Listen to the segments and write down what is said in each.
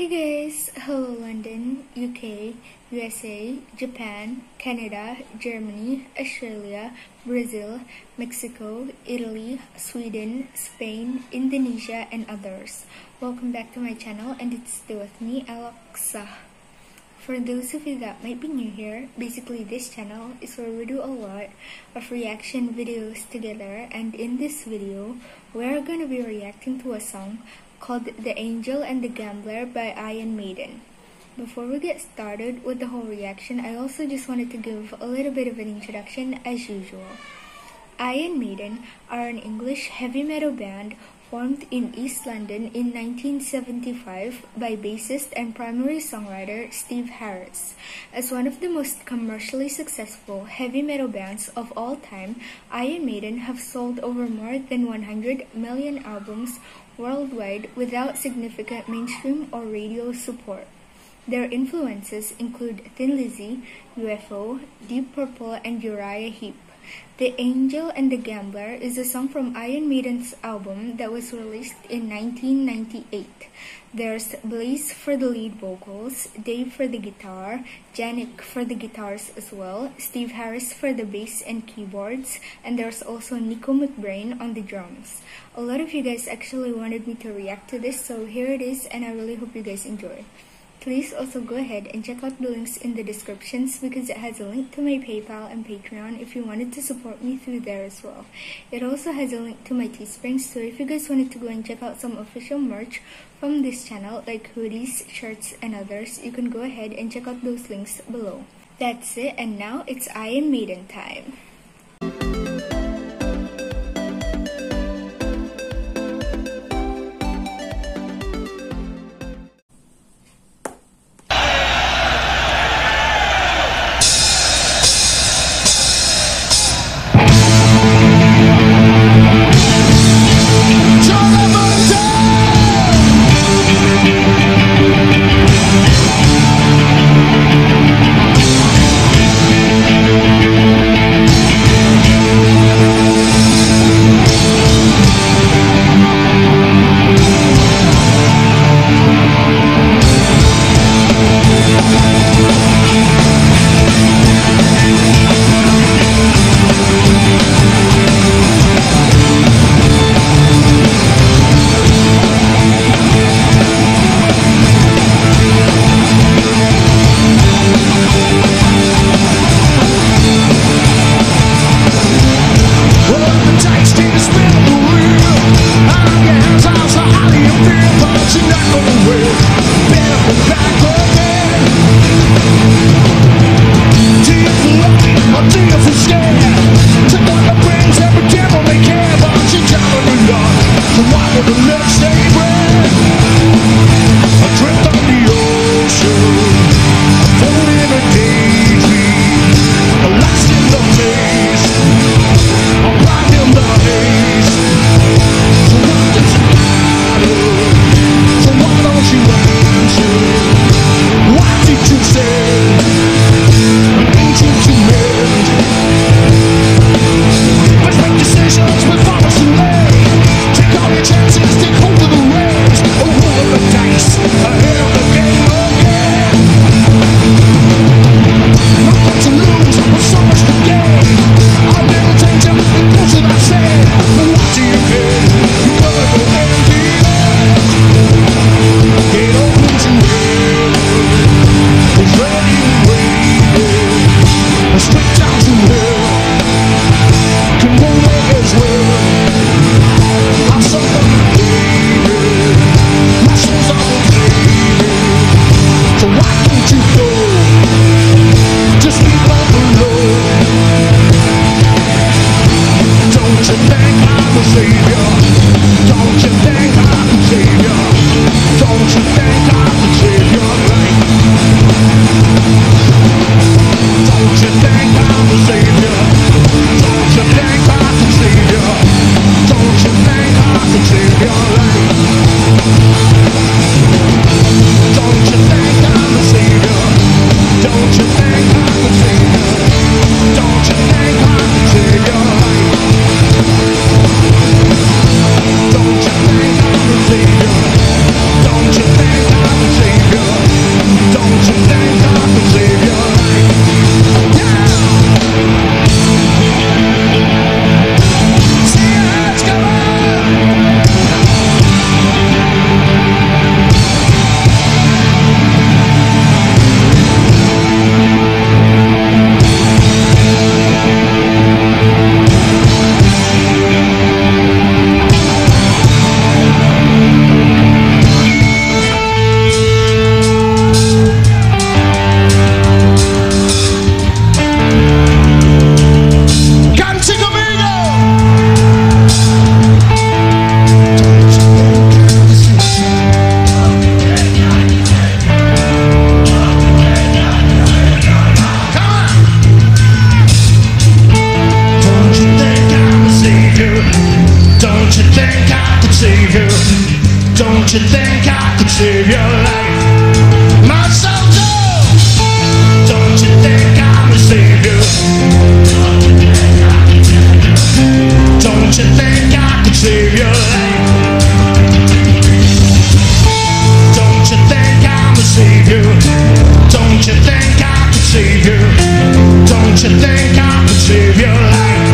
Hey guys, hello London, UK, USA, Japan, Canada, Germany, Australia, Brazil, Mexico, Italy, Sweden, Spain, Indonesia, and others. Welcome back to my channel, and it's still with me, Alexa. For those of you that might be new here, basically this channel is where we do a lot of reaction videos together, and in this video, we're gonna be reacting to a song called The Angel and the Gambler by Iron Maiden. Before we get started with the whole reaction, I also just wanted to give a little bit of an introduction as usual. Iron Maiden are an English heavy metal band formed in East London in 1975 by bassist and primary songwriter Steve Harris. As one of the most commercially successful heavy metal bands of all time, Iron Maiden have sold over more than 100 million albums worldwide without significant mainstream or radio support. Their influences include Thin Lizzy, UFO, Deep Purple, and Uriah Heep. The Angel and the Gambler is a song from Iron Maiden's album that was released in 1998. There's Blaze for the lead vocals, Dave for the guitar, Janick for the guitars as well, Steve Harris for the bass and keyboards, and there's also Nico McBrain on the drums. A lot of you guys actually wanted me to react to this, so here it is, and I really hope you guys enjoy. Please also go ahead and check out the links in the descriptions because it has a link to my PayPal and Patreon if you wanted to support me through there as well. It also has a link to my Teespring, so if you guys wanted to go and check out some official merch from this channel like hoodies, shirts, and others, you can go ahead and check out those links below. That's it, and now it's Iron Maiden time. Take all your chances, take hold of the you think I could save your life? My soldier, don't you think I'm a savior? Don't you think I could save your life? Don't you think I'm a savior? Don't you think I could save you? Don't you think I could save your life?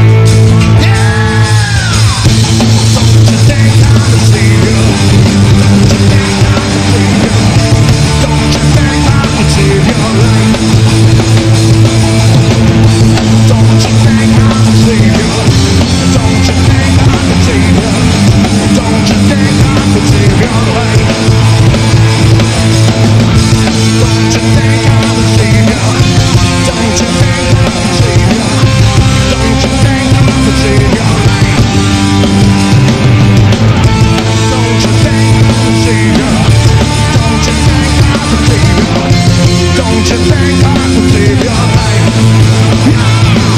Yeah! Don't you think I'm a savior? Don't you think I could save you? Don't you think I could save your life? Don't you think I could save you? Don't you think I could save you? Don't you think I could save your life? Don't you think I could save you? Don't you think I could save you? Don't you think I could save your life? Don't you think I could save you? Don't you think I could save you? Don't you think I could save your life?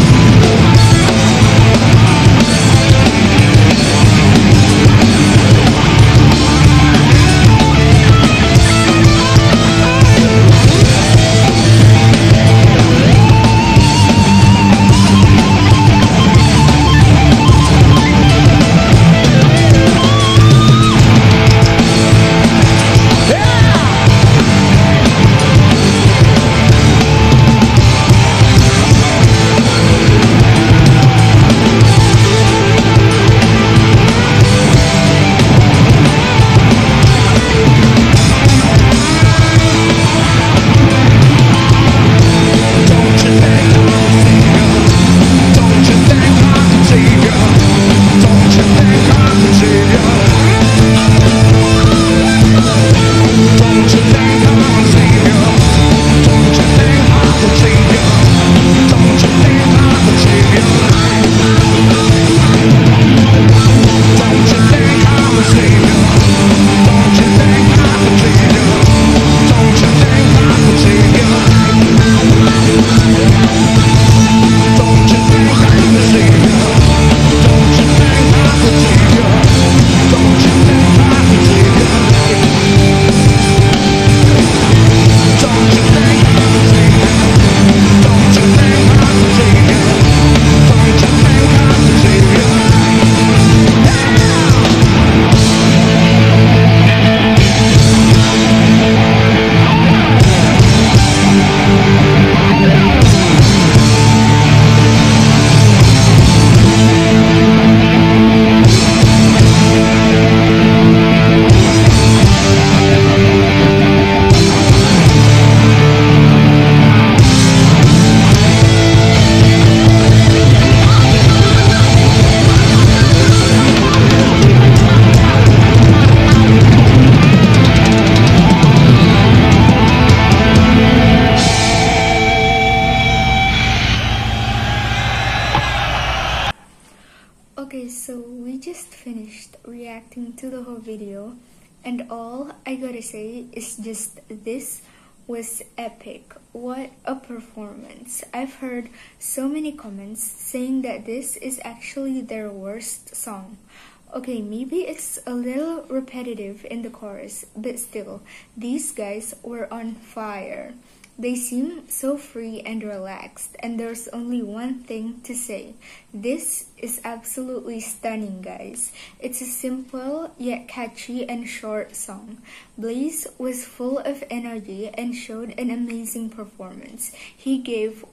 Okay, so we just finished reacting to the whole video, and all I gotta say is just this was epic. What a performance. I've heard so many comments saying that this is actually their worst song. Okay, maybe it's a little repetitive in the chorus, but still, these guys were on fire. They seem so free and relaxed, and there's only one thing to say. This is absolutely stunning, guys. It's a simple yet catchy and short song. Blaze was full of energy and showed an amazing performance. He gave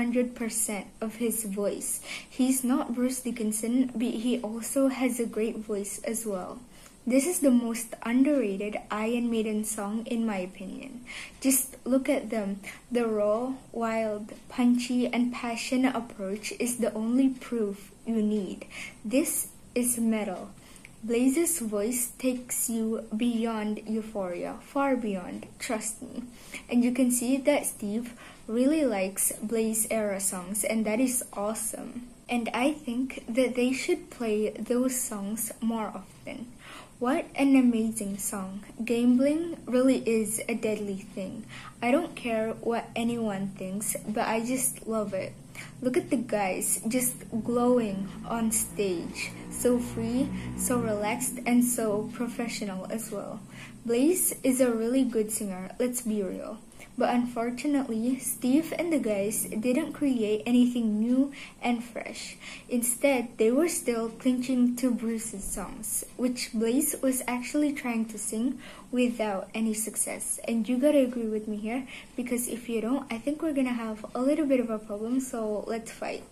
100% of his voice. He's not Bruce Dickinson, but he also has a great voice as well. This is the most underrated Iron Maiden song in my opinion. Just look at them. The raw, wild, punchy, and passionate approach is the only proof you need. This is metal. Blaze's voice takes you beyond euphoria, far beyond, trust me. And you can see that Steve really likes Blaze era songs, and that is awesome. And I think that they should play those songs more often. What an amazing song. Gambling really is a deadly thing. I don't care what anyone thinks, but I just love it. Look at the guys just glowing on stage. So free, so relaxed, and so professional as well. Blaze is a really good singer, let's be real. But unfortunately, Steve and the guys didn't create anything new and fresh. Instead, they were still clinging to Bruce's songs, which Blaze was actually trying to sing without any success. And you gotta agree with me here, because if you don't, I think we're gonna have a little bit of a problem, so let's fight.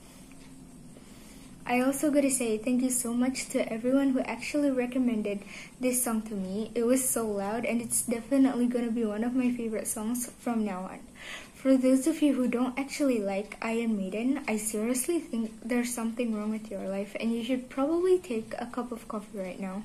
I also gotta say thank you so much to everyone who actually recommended this song to me. It was so loud and it's definitely gonna be one of my favorite songs from now on. For those of you who don't actually like Iron Maiden, I seriously think there's something wrong with your life and you should probably take a cup of coffee right now.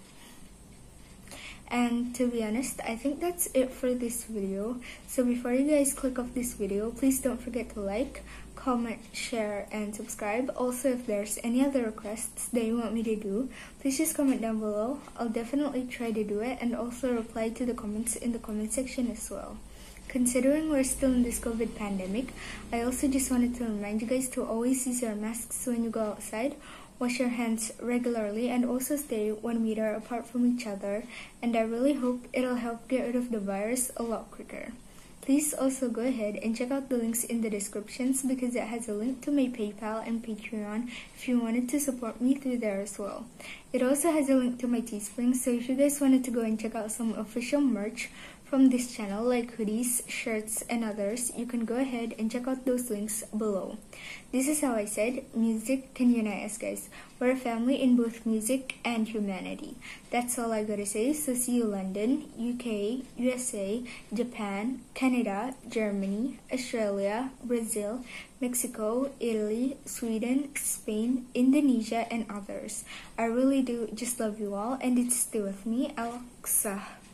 And to be honest, I think that's it for this video. So before you guys click off this video, please don't forget to like, comment, share, and subscribe. Also, if there's any other requests that you want me to do, please just comment down below. I'll definitely try to do it and also reply to the comments in the comment section as well. Considering we're still in this COVID pandemic, I also just wanted to remind you guys to always use your masks when you go outside, wash your hands regularly, and also stay 1 meter apart from each other, and I really hope it'll help get rid of the virus a lot quicker. Please also go ahead and check out the links in the descriptions because it has a link to my PayPal and Patreon if you wanted to support me through there as well. It also has a link to my Teespring, so if you guys wanted to go and check out some official merch from this channel like hoodies, shirts, and others, you can go ahead and check out those links below. This is how I said music can unite us, guys. We're a family in both music and humanity. That's all I gotta say, so see you London, UK, USA, Japan, Canada, Germany, Australia, Brazil, Mexico, Italy, Sweden, Spain, Indonesia, and others. I really do just love you all, and it's still with me, Alexa.